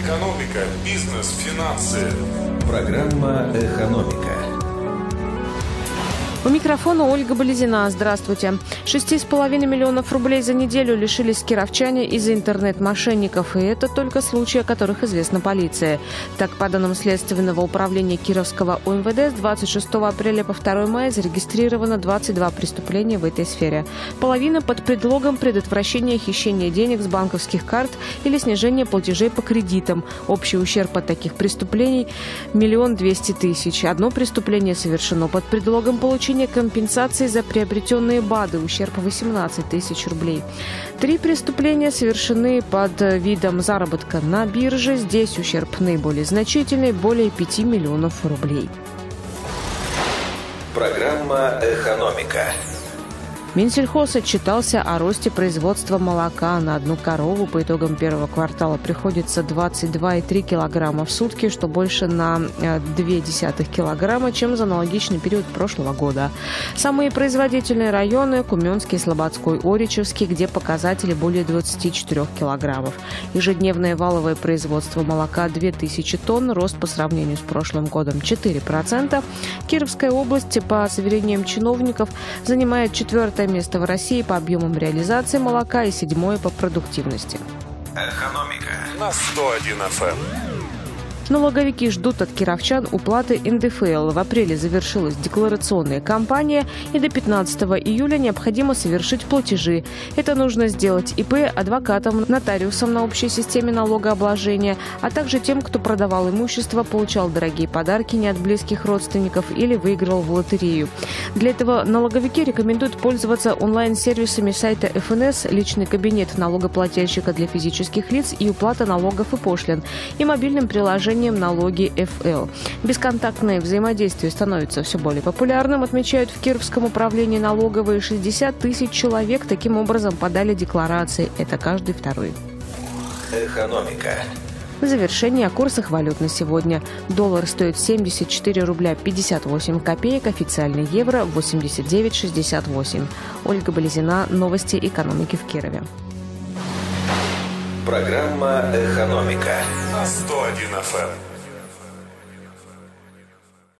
Экономика, бизнес, финансы. Программа «Экономика». У микрофона Ольга Болезина. Здравствуйте. 6,5 миллионов рублей за неделю лишились кировчане из-за интернет-мошенников. И это только случаи, о которых известна полиция. Так, по данным Следственного управления Кировского УМВД, с 26 апреля по 2 мая зарегистрировано 22 преступления в этой сфере. Половина под предлогом предотвращения хищения денег с банковских карт или снижения платежей по кредитам. Общий ущерб от таких преступлений – 1 200 000. Одно преступление совершено под предлогом получения компенсации за приобретенные БАДы, ущерб 18 000 рублей. 3 преступления совершены под видом заработка на бирже. Здесь ущерб наиболее значительный – более 5 миллионов рублей. Программа «Экономика». Минсельхоз отчитался о росте производства молока. На одну корову по итогам первого квартала приходится 22,3 килограмма в сутки, что больше на 0,2 килограмма, чем за аналогичный период прошлого года. Самые производительные районы – Куменский, Слободской, Оричевский, где показатели более 24 килограммов. Ежедневное валовое производство молока – 2000 тонн, рост по сравнению с прошлым годом – 4%. Кировская область, по заверениям чиновников, занимает 4-е место в России по объемам реализации молока и 7-е по продуктивности. Экономика на 101 FM. Налоговики ждут от кировчан уплаты НДФЛ. В апреле завершилась декларационная кампания, и до 15 июля необходимо совершить платежи. Это нужно сделать ИП, адвокатам, нотариусам на общей системе налогообложения, а также тем, кто продавал имущество, получал дорогие подарки не от близких родственников или выиграл в лотерею. Для этого налоговики рекомендуют пользоваться онлайн-сервисами сайта ФНС, личный кабинет налогоплательщика для физических лиц и уплата налогов и пошлин, и мобильным приложением «Налоги ФЛ». Бесконтактное взаимодействие становится все более популярным, отмечают в Кировском управлении налоговой. 60 000 человек таким образом подали декларации. Это каждый второй. «Экономика». В завершении о курсах валют на сегодня. Доллар стоит 74 рубля 58 копеек, официальный евро 89,68. Ольга Болезина. Новости экономики в Кирове. Программа «Экономика» на 101 FM.